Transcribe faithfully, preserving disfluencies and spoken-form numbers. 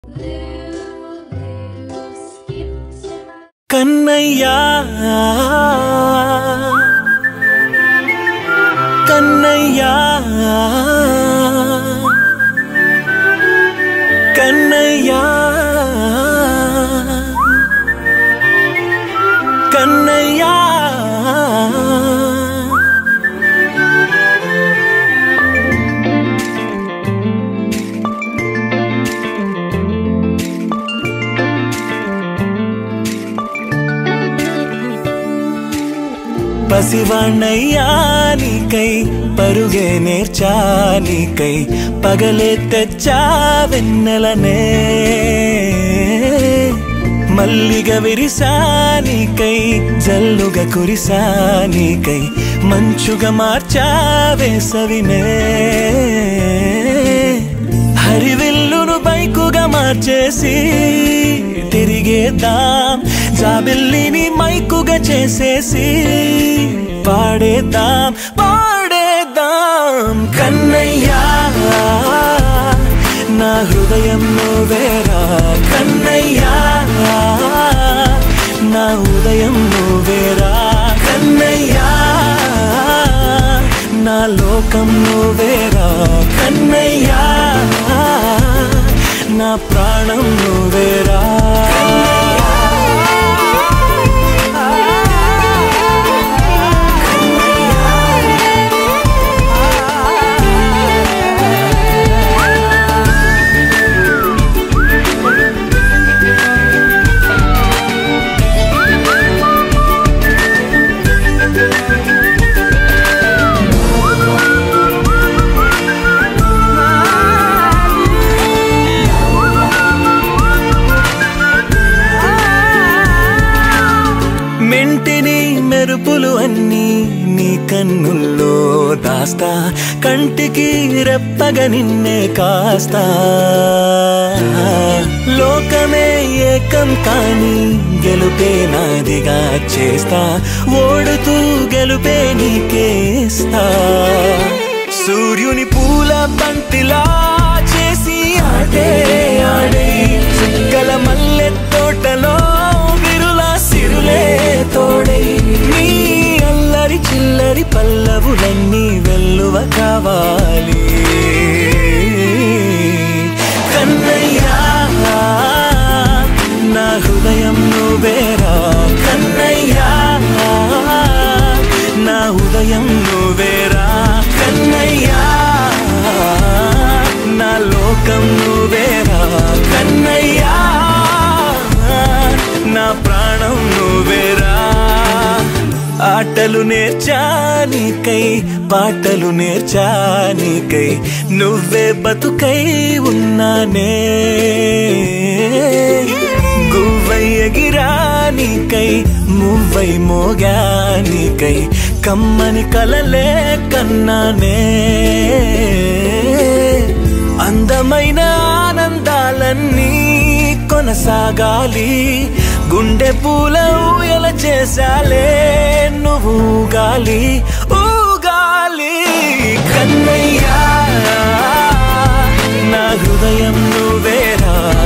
కన్నయ్యా కన్నయ్యా కన్నయ్యా కన్నయ్యా పసివాణ్ణయ్యా నీకై పరుగే నేర్చా నీకై పగలే తెచ్చా వెన్నెలనే మల్లిగ విరిసా నీకై జల్లుగా కురిసా నీకై మంచుగా మార్చా వేసవినే హరివిల్లును బైకుగా మార్చేసి తిరిగేద్దాం జాబిల్లిని మైకుగా చేసేసి పాడేద్దాం పాడేద్దాం కన్నయ్యా నా హృదయం నువ్వేరా కన్నయ్యా నా ఉదయం నువ్వేరా కన్నయ్యా నా లోకం నువ్వేరా కన్నయ్యా నా ప్రాణం నువ్వేరా మెంటిని మెరుపులు అన్నీ నీ కన్నుల్లో దాస్తా కంటికి రెప్పగా నిన్నే కాస్తా లోకమే ఏకం కాని గెలుపే నాదిగా చేస్తా ఓడుతూ గెలుపే నీకేస్తా సూర్యుని పూల బంతిలా చేసి ఆడే ఆడే చుక్కల మల్లె తోటలో సిరులే తోడై నీ అల్లరి చిల్లరి పల్లవులన్నీ వెల్లువ కావాలి కన్నయ్యా నా హృదయం నువ్వేరా కన్నయ్యా నా ఉదయం నువ్వేరా కన్నయ్యా నా లోకం నువ్వేరా కన్నయ్యా నా ప్రాణం నువ్వేరా ఆటలు నేర్చా నీకై పాటలు నేర్చా నీకై నువ్వే బతుకై ఉన్నానే గువ్వై ఎగిరా నీకై మువ్వై మోగా నీకై కమ్మని కలలే కన్నానే అందమైన ఆనందాలన్నీ కొనసాగాలి గుండె పూల ఊయల చేసాలే నువ్వు ఊగాలి ఊగాలి కన్నయ్యా నా హృదయం నువ్వేరా